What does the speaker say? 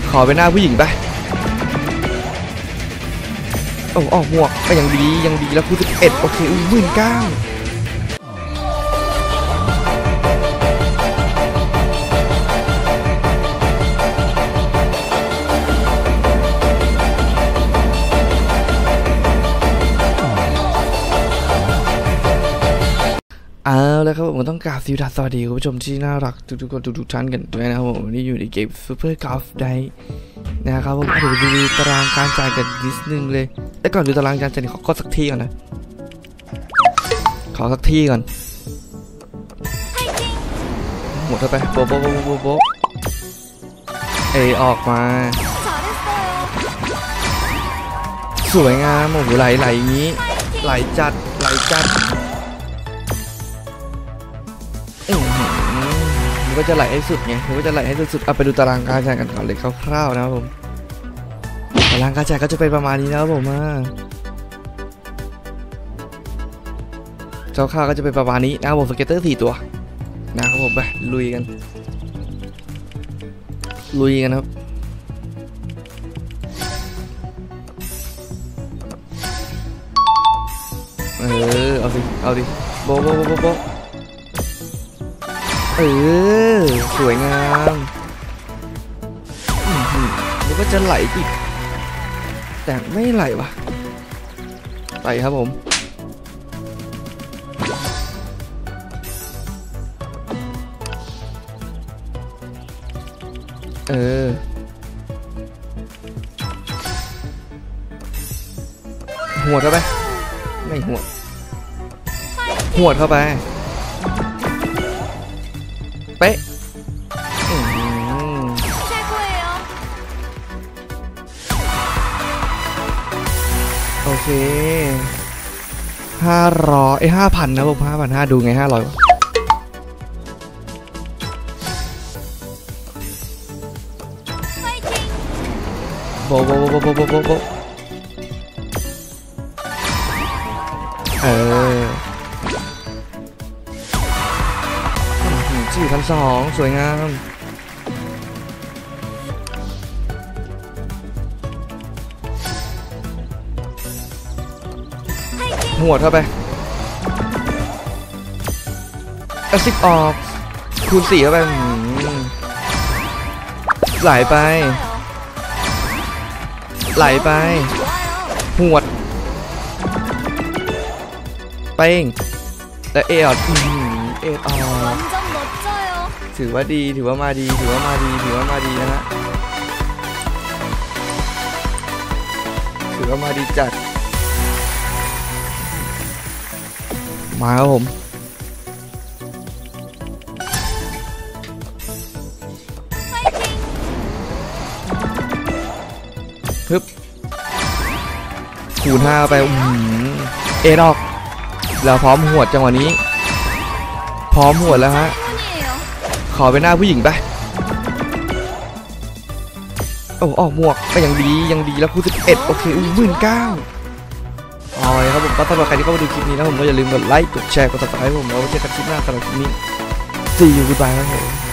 ขอเป็นหน้าผู้หญิงไปโอ้หมวกก็ยังดีแล้วคู11โอเค19,000เอาแล้วครับผมต้องกราบสวัสดีคุณผู้ชมที่น่ารักทุกคนทุกท่านกันด้วยนะครับผมนี่อยู่ในเกม Super Golf Day นะครับผมเดี๋ยวดูตารางการจ่ายกันนิดนึงเลยแต่ก่อนดูตารางการจ่ายขอสักที่ก่อนนะขอสักที่ก่อนหมดเข้าไปโบออกมาสวยงามโอ้โหไหลอย่างนี้ไหลจัดมันก็จะไหลให้สุดไงมันก็จะไหลให้สุดเอาไปดูตารางการจ่ายกันก่อนเลยคร่าวๆนะครับผมตารางการจ่ายก็จะเป็นประมาณนี้นะครับผมเจ้าข้าวก็จะเป็นประมาณนี้นะครับผมสเก็ตเตอร์4 ตัวนะครับผมไปลุยกันครับเอาดิโบสวยงามมันก็จะไหลอีกแต่ไม่ไหลวะไหลครับผมหัวเข้าไปไม่หัวเข้าไปเป๊ะโอเค500 5,000นะผม5,500ดูไง500โบ4,200สวยงามหัวเข้าไป10ออกคูณ4เข้าไปไหลไปหวดเป้งแต่เออถือว่าดีถือว่ามาดีนะถือว่ามาดีจัดมาครับผมฮึบคูณ5ไปเอดอกเราพร้อมหวดจังหวะนี้พร้อมหวดแล้วฮะขอเป็นหน้าผู้หญิงไปโอ้หมวกก็ยังดีแล้วคู11โอเค19,000อ๋อครับผมก็สำหรับใครที่เข้ามาดูคลิปนี้นะผมก็อย่าลืมกดไลค์กดแชร์กดติดตามให้ผมแล้วเจอกันคลิปหน้าสำหรับคลิปนี้ See you goodbye ครับผม